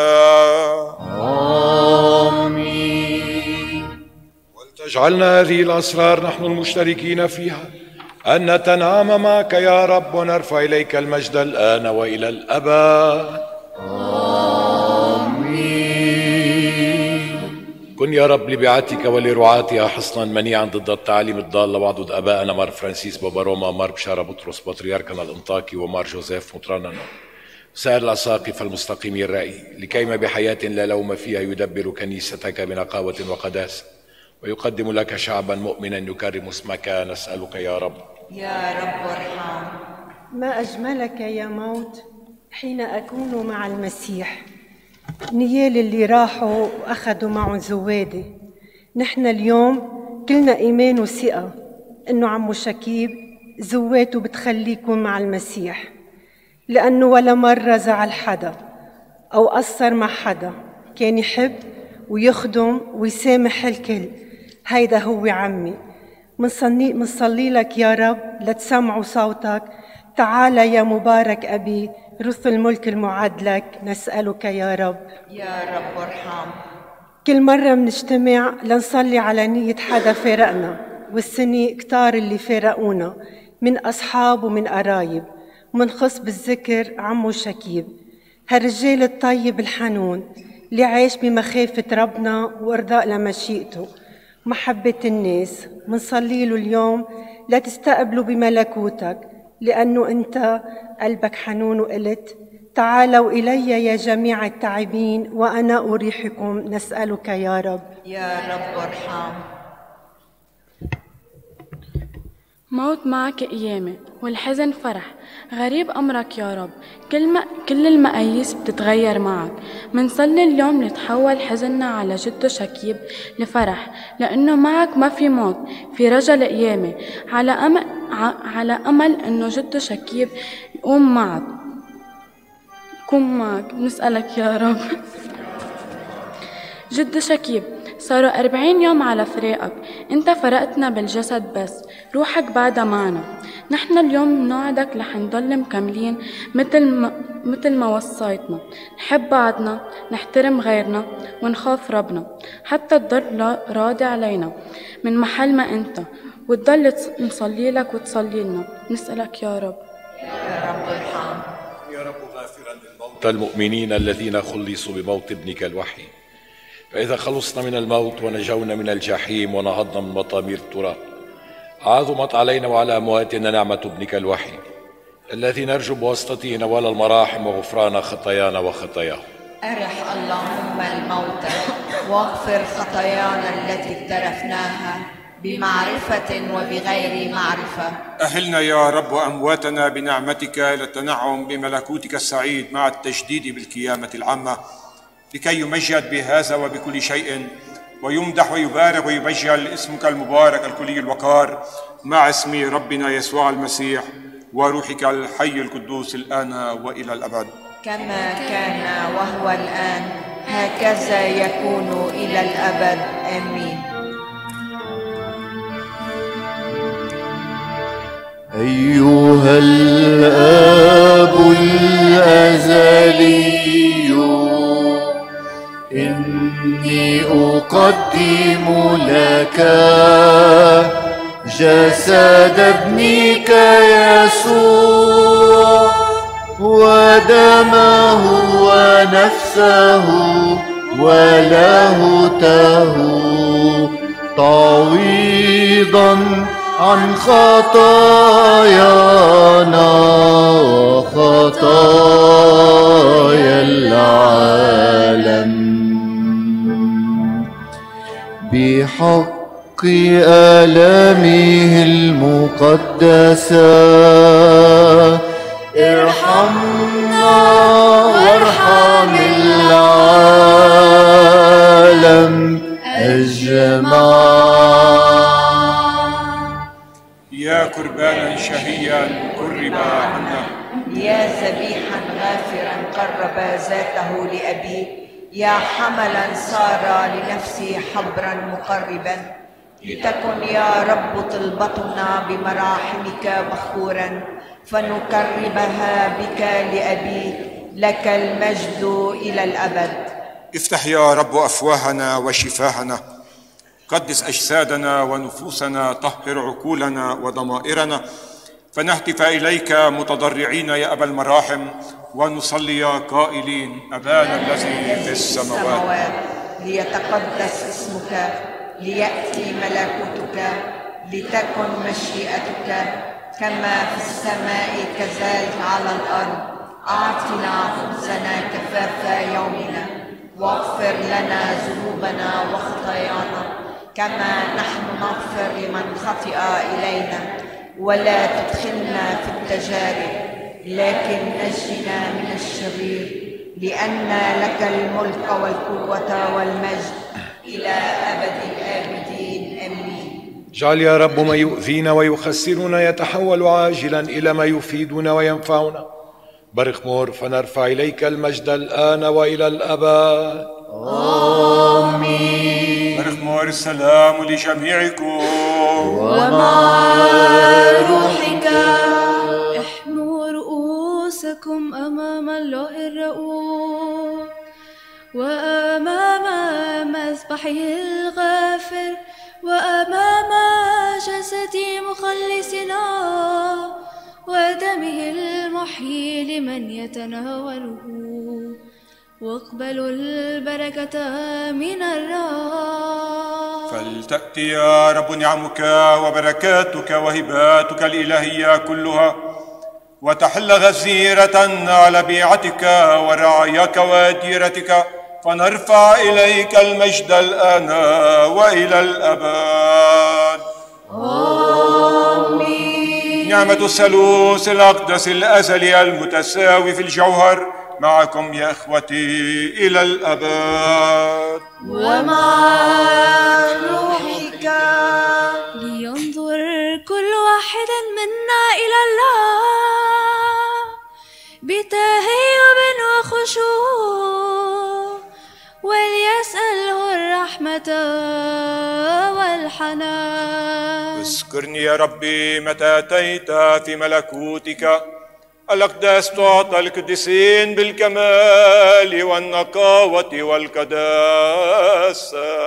Speaker 3: آمين.
Speaker 4: ولتجعلنا هذه الأسرار نحن المشتركين فيها أن نتنعم معك يا رب ونرفع إليك المجد الآن وإلى الأبد. كن يا رب لبيعتك ولرعاتها حصنا منيعا ضد التعاليم الضالة وعضد أبائنا مار فرانسيس بابا روما، مار بشارة بطرس بطريركنا الأنطاكي، ومار جوزيف مطراننا، سائر الأساقفة المستقيمي الرأي، لكيما بحياة لا لوم فيها يدبر كنيستك بنقاوة وقداسة ويقدم لك شعبا مؤمنا يكرم اسمك، نسألك يا رب.
Speaker 6: يا رب ارحم.
Speaker 7: ما أجملك يا موت حين أكون مع المسيح. نيال اللي راحوا وأخذوا معهم زوادي. نحن اليوم كلنا إيمان وثقة إنه عمو شكيب زواته بتخليكم مع المسيح، لأنه ولا مرة زعل حدا أو قصر مع حدا، كان يحب ويخدم ويسامح الكل. هيدا هو عمي. منصلي لك يا رب لتسمعوا صوتك. تعال يا مبارك أبي، رث الملك المعد لك، نسألك يا رب.
Speaker 6: يا رب ارحم.
Speaker 7: كل مرة منجتمع لنصلي على نية حدا فارقنا، والسنة كتار اللي فارقونا من أصحاب ومن قرايب، ومنخص بالذكر عمو شكيب، هالرجال الطيب الحنون اللي عايش بمخافة ربنا وإرضاء لمشيئته ومحبة الناس. منصلي له اليوم لا تستقبلوا بملكوتك، لأنه أنت قلبك حنون وقلت تعالوا إلي يا جميع التعبين وأنا أريحكم، نسألك يا رب.
Speaker 6: يا رب ارحم.
Speaker 8: موت معك قيامة والحزن فرح، غريب أمرك يا رب، كل المقاييس بتتغير معك. منصلي اليوم نتحول حزننا على جده شكيب لفرح، لأنه معك ما في موت، في رجا قيامة، على أمل أنه جده شكيب يقوم معك، يكون معك. نسألك يا رب. جده شكيب، صاروا 40 يوم على فراقك، انت فرقتنا بالجسد بس روحك بعدها معنا. نحن اليوم نوعدك رح نضل مكملين مثل ما وصيتنا، نحب بعضنا، نحترم غيرنا، ونخاف ربنا، حتى تضل راضي علينا من محل ما انت، وتضل نصلي لك وتصلي لنا. نسألك يا رب.
Speaker 6: يا رب ارحم.
Speaker 4: يا رب غافرا للموتى المؤمنين الذين خلصوا بموت ابنك الوحيد، فإذا خلصنا من الموت ونجونا من الجحيم ونهضنا من مطامير التراب، عظمت علينا وعلى أمواتنا نعمة ابنك الوحيد الذي نرجو بواسطته نوال المراحم وغفران خطايانا وخطاياهم.
Speaker 6: أرح اللهم الموتى واغفر خطايانا التي اقترفناها بمعرفة وبغير معرفة.
Speaker 2: أهلنا يا رب أمواتنا بنعمتك إلى التنعم بملكوتك السعيد مع التجديد بالقيامة العامة، لكي يمجد بهذا وبكل شيء، ويمدح ويبارك ويبجل اسمك المبارك الكلي الوقار مع اسم ربنا يسوع المسيح وروحك الحي القدوس الآن وإلى الأبد،
Speaker 6: كما كان وهو الآن هكذا يكون إلى الأبد. آمين.
Speaker 3: أيها الآب الأزلي إني أقدم لك جسد ابنك يسوع ودمه ونفسه ولاهوته تعويضا عن خطايانا وخطايا العالم، بحق آلامه المقدسة ارحمنا وارحم العالم أجمع.
Speaker 2: يا قربانا شهيا قرب عنا،
Speaker 6: يا ذبيحا غافرا قرب ذاته لأبيه، يا حملا صار لنفسه حبرا مقربا، لتكن يا رب طلبتنا بمراحمك مغفورا، فنقربها بك لأبيك، لك المجد إلى الأبد.
Speaker 2: افتح يا رب أفواهنا وشفاهنا، قدس أجسادنا ونفوسنا، طهر عقولنا وضمائرنا، فنهتف إليك متضرعين يا أبا المراحم، ونصلي قائلين: أبانا الذي في السماوات،
Speaker 6: ليتقدس اسمك، ليأتي ملكوتك، لتكن مشيئتك كما في السماء كذلك على الأرض. أعطنا خبزنا كفاف يومنا، واغفر لنا ذنوبنا وخطايانا كما نحن نغفر لمن خطئ إلينا، ولا تدخلنا في التجارب لكن نجنا من الشرير، لأن لك الملك والقوة والمجد إلى أبد الآبدين. آمين.
Speaker 4: اجعل يا رب ما يؤذينا ويخسرنا يتحول عاجلا إلى ما يفيدنا وينفعنا. بارك مور فنرفع إليك المجد الآن وإلى الأبد.
Speaker 3: آمين.
Speaker 2: بارك مور السلام لجميعكم
Speaker 1: ومع روحك. احنوا رؤوسكم أمام الله الرؤوف وأمام مذبحه الغافر وأمام جسد مخلصنا ودمه المحيي لمن يتناوله، واقبلوا البركة من الرب.
Speaker 2: فلتأتي يا رب نعمك وبركاتك وهباتك الإلهية كلها، وتحل غزيرة على بيعتك ورعاياك وديرتك، فنرفع إليك المجد الآن وإلى الأبد.
Speaker 1: آمين.
Speaker 2: نعمة الثالوث الأقدس الأزلي المتساوي في الجوهر معكم يا إخوتي إلى الأبد.
Speaker 1: ومع روحك. لينظر كل واحد منا إلى الله بتهيب وخشوع، وليسأله الرحمة والحنان.
Speaker 2: اذكرني يا ربي متى أتيت في ملكوتك. الأقداس تعطى القديسين بالكمال والنقاوة والقداسة.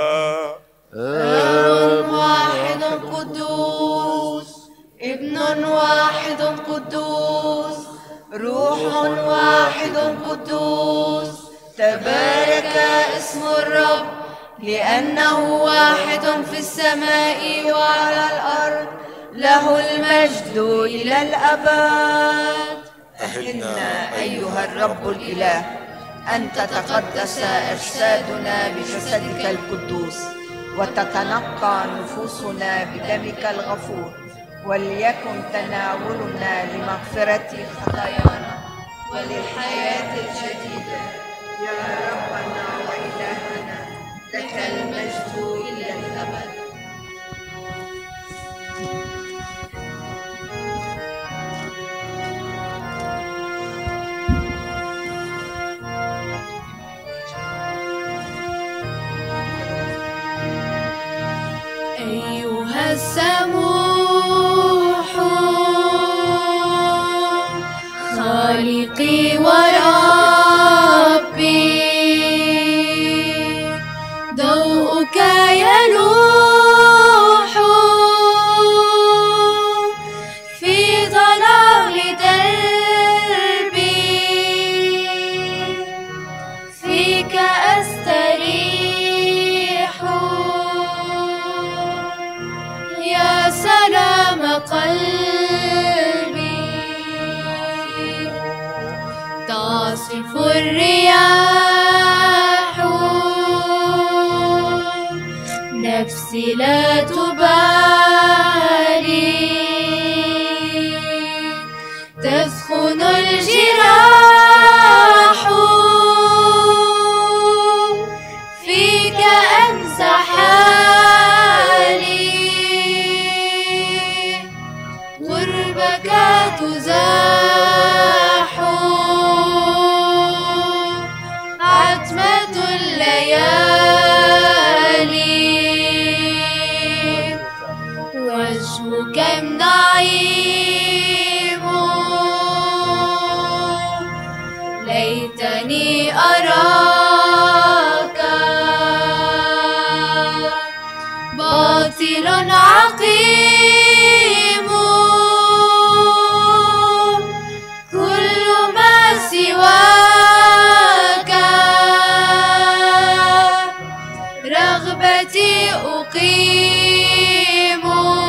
Speaker 1: آب واحد قدوس، ابن واحد قدوس، روح واحد قدوس. تبارك اسم الرب، لأنه واحد في السماء وعلى الأرض، له المجد إلى الأبد.
Speaker 6: أهلنا أيها الرب الإله أن تتقدس أجسادنا بجسدك القدوس، وتتنقى نفوسنا بدمك الغفور، وليكن تناولنا لمغفرة خطايانا وللحياة الجديدة. يا ربنا وإلهنا، لك المجد إلى الأبد.
Speaker 1: أيها السموح خالقي وربي، ضوءك يلوح في ظلام دربي، فيك أستريح يا سلام قلبي. تعصف الرياح نفسي لا تبالي، تسخن الجراح فيك أنسى حالي، غربك تزاح عتمة الليالي، وجهك نعيم ليتني أراك، باطل عقيم كل ما سواك، رغبتي أقيم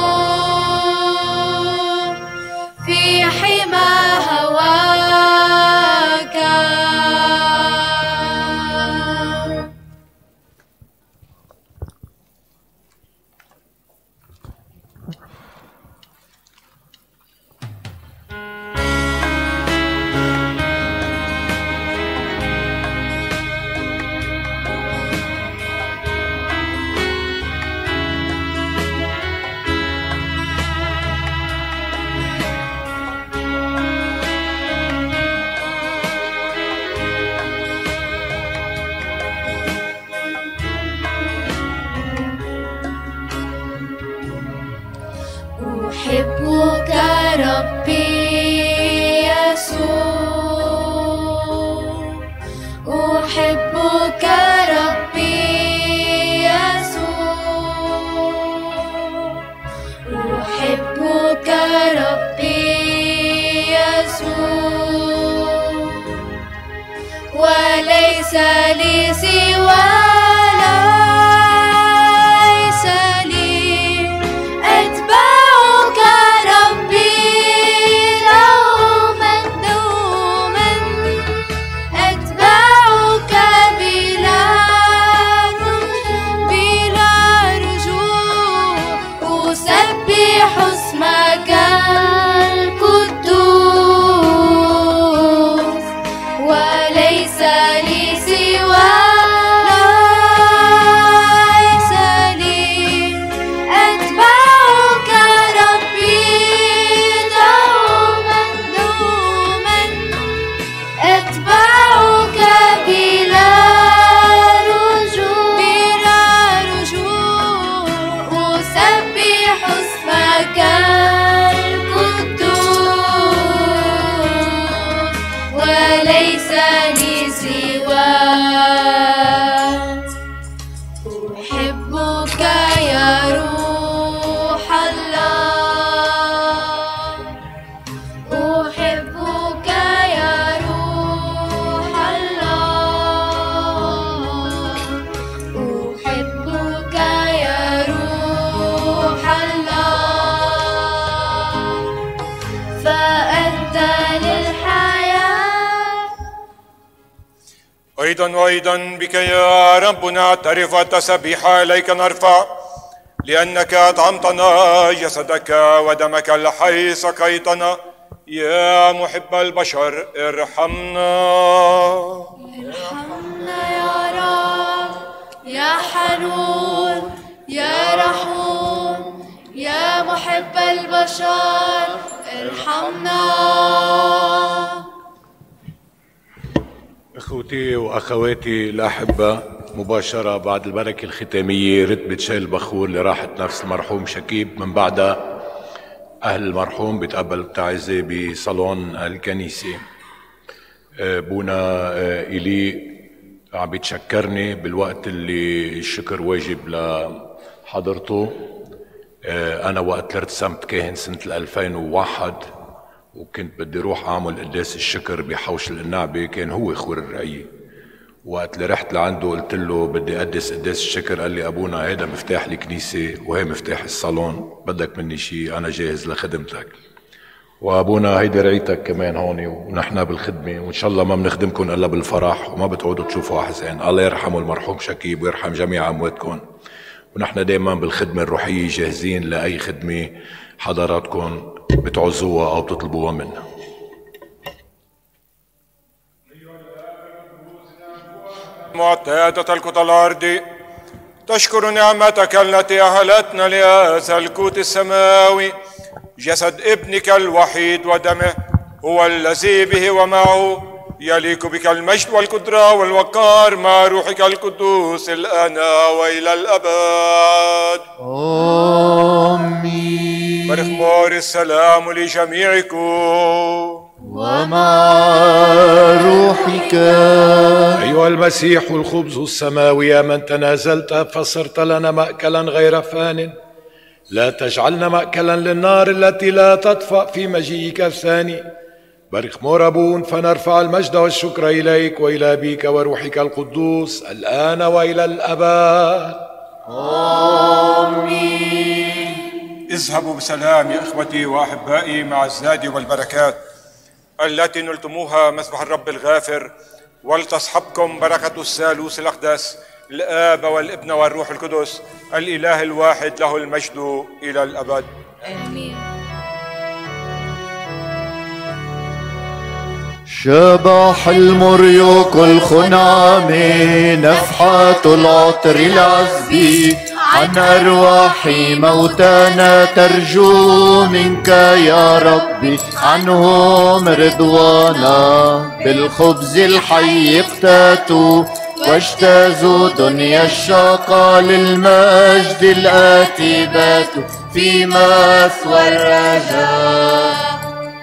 Speaker 1: في حمى هواك. أحبك ربي يسوع، أحبك ربي يسوع، أحبك ربي يسوع، وليس لي سوى، ليس لي أتبعك ربي دوما دوما، أتبعك بلا رجوع، أسبح اسمك القدوس، وليس لي سوى
Speaker 2: أيضا بك يا رب نعترف والتسبيح إليك نرفع، لأنك أطعمتنا جسدك ودمك الحي سقيتنا. يا محب البشر ارحمنا.
Speaker 1: ارحمنا يا رب، يا حنون يا رحوم، يا محب البشر ارحمنا.
Speaker 4: اخوتي واخواتي الاحباء، مباشره بعد البركه الختاميه رتبه شاي البخور لراحه نفس المرحوم شكيب، من بعدها اهل المرحوم بتقبل التعزيه بصالون الكنيسه. بونا إلي عم بيتشكرني بالوقت اللي الشكر واجب لحضرته. انا وقت ارتسمت كاهن سنه 2001 وكنت بدي روح اعمل قداس الشكر بحوش النعبه، كان هو خور الرقيه. وقت اللي رحت لعنده قلت له بدي اقدس قداس الشكر، قال لي ابونا هيدا مفتاح الكنيسه وهي مفتاح الصالون، بدك مني شيء انا جاهز لخدمتك. وابونا هيدي رعيتك كمان هون ونحن بالخدمه، وان شاء الله ما بنخدمكم الا بالفرح وما بتعودوا تشوفوا احزان. الله يرحمه المرحوم شكيب ويرحم جميع امواتكم، ونحن دائما بالخدمه الروحيه جاهزين لاي خدمه حضراتكم بتعوزوها او بتطلبوها منا.
Speaker 2: معتادة الكوت الأرض، تشكر نعمتك التي أهلتنا لهذا الكوت السماوي، جسد ابنك الوحيد ودمه، هو الذي به ومعه يليق بك المجد والقدرة والوقار مع روحك القدوس الآن وإلى الأبد.
Speaker 3: آمين.
Speaker 2: برخمور السلام لجميعكم
Speaker 3: ومع روحك.
Speaker 4: أيها المسيح الخبز السماوي، يا من تنازلت فصرت لنا مأكلا غير فان، لا تجعلنا مأكلا للنار التي لا تطفأ في مجيئك الثاني. بارك مربون فنرفع المجد والشكر إليك وإلى أبيك وروحك القدوس الآن وإلى الأبد.
Speaker 3: آمين.
Speaker 2: اذهبوا بسلام يا إخوتي وأحبائي مع الزاد والبركات التي نلتموها مسبح الرب الغافر، ولتصحبكم بركة الثالوث الأقدس الآب والابن والروح القدس الإله الواحد له المجد إلى الأبد.
Speaker 1: آمين.
Speaker 3: شبح المريوك الخنامي، نفحات العطر العذبي، عن أرواح موتانا ترجو منك يا ربي، عنهم رضوانا بالخبز الحي اقتاتوا، واجتازوا دنيا الشاقة للمجد الآتي باتوا، في مثوى الرجاء.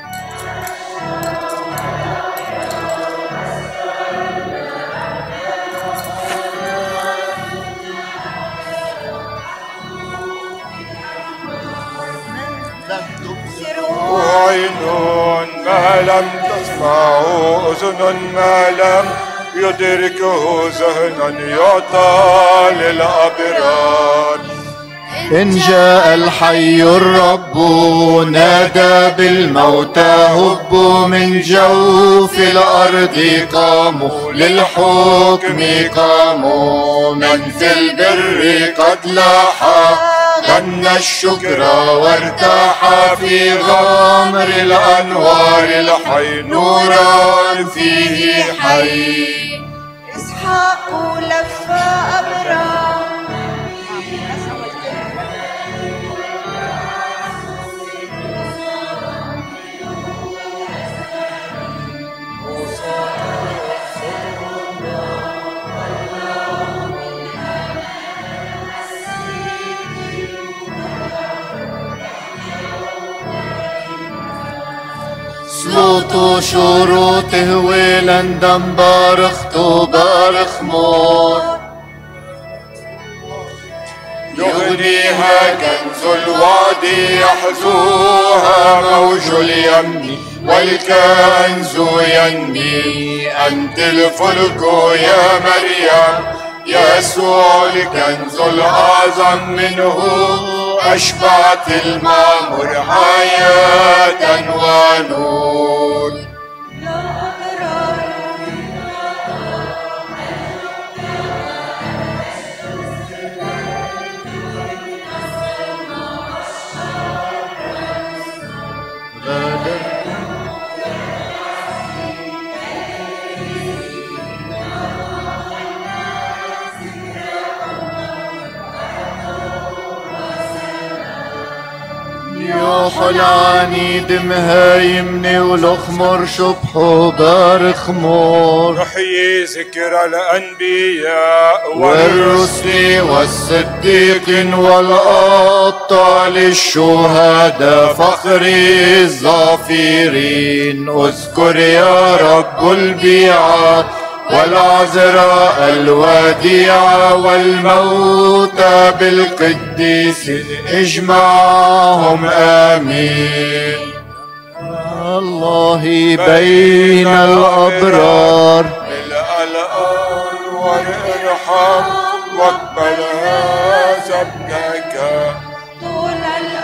Speaker 2: عين ما لم تسمعه، أذن ما لم يدركه، ذهن يعطى للأبرار.
Speaker 3: إن جاء الحي الرب نادى بالموتى، هبوا من جوف الأرض قاموا، للحكم قاموا، من في البر قد لاحا، غنى الشكر وارتاح في غامر الأنوار، الحي نورا فيه حي.
Speaker 6: إسحاق لف أبرام،
Speaker 3: صوت شروطه ولندن بارخته بارخ مور،
Speaker 2: يغنيها كنز الوادي، يحزوها موج اليم، والكنز ينمي. أنت الفلك يا مريم، يسوع الكنز الأعظم، منه أشبعت المعمر حياة ونور.
Speaker 3: يوح العنيد مهايمني والخمر شبحه بارخمور.
Speaker 2: نحيي ذكر الأنبياء
Speaker 3: والرسل والصديقين والأبطال الشهداء فخر الظافرين. اذكر يا رب البيعات والعذراء الوديعة والموتى بالقديسين اجمعهم آمين. الله بين الأبرار
Speaker 2: الأنوار ارحم واقبل هذا ابنك طول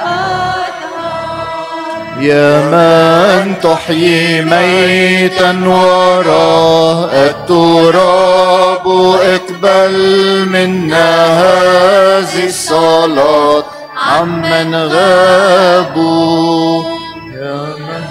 Speaker 2: الأدهار.
Speaker 3: يا من تحيي ميتا وراه التراب اقبل منا هذه الصلاة عمن غابوا. يا من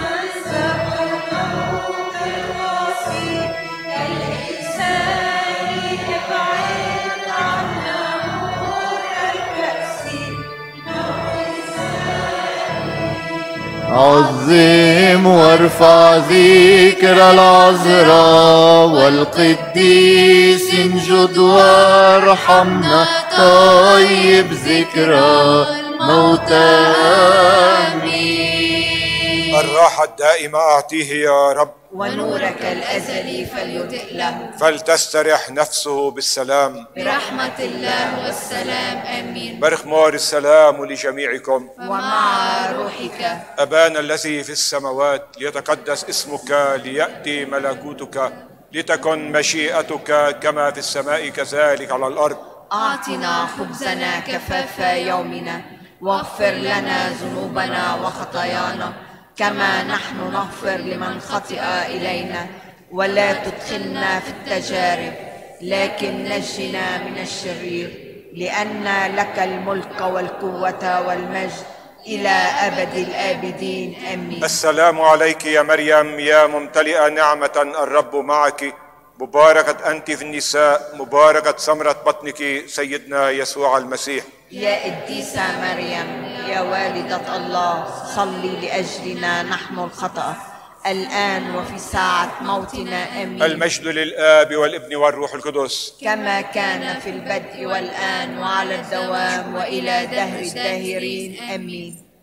Speaker 3: عظم وارفع ذكر العذراء والقديس انجد وارحمنا طيب ذكرى موتى. آمين.
Speaker 2: الراحة الدائمة أعطيه يا رب
Speaker 6: ونورك الأزلي فليضئ له.
Speaker 2: فلتسترح نفسه بالسلام
Speaker 1: برحمة الله والسلام آمين.
Speaker 2: برخمار السلام لجميعكم
Speaker 6: ومع روحك.
Speaker 2: أبانا الذي في السماوات ليتقدس اسمك ليأتي ملكوتك لتكن مشيئتك كما في السماء كذلك على الأرض.
Speaker 6: أعطنا خبزنا كفاف يومنا واغفر لنا ذنوبنا وخطايانا كما نحن نغفر لمن خطئ إلينا ولا تدخلنا في التجارب لكن نجنا من الشرير لأن لك الملك والقوة والمجد إلى أبد الآبدين آمين.
Speaker 2: السلام عليك يا مريم يا ممتلئة نعمة الرب معك مباركة أنت في النساء مباركة ثمرة بطنك سيدنا يسوع المسيح.
Speaker 6: يا قديسة مريم يا والدة الله صلي لأجلنا نحن الخطأ الآن وفي ساعة موتنا آمين.
Speaker 2: المجد للآب والابن والروح القدس
Speaker 6: كما كان في البدء والآن وعلى الدوام وإلى دهر الداهرين آمين.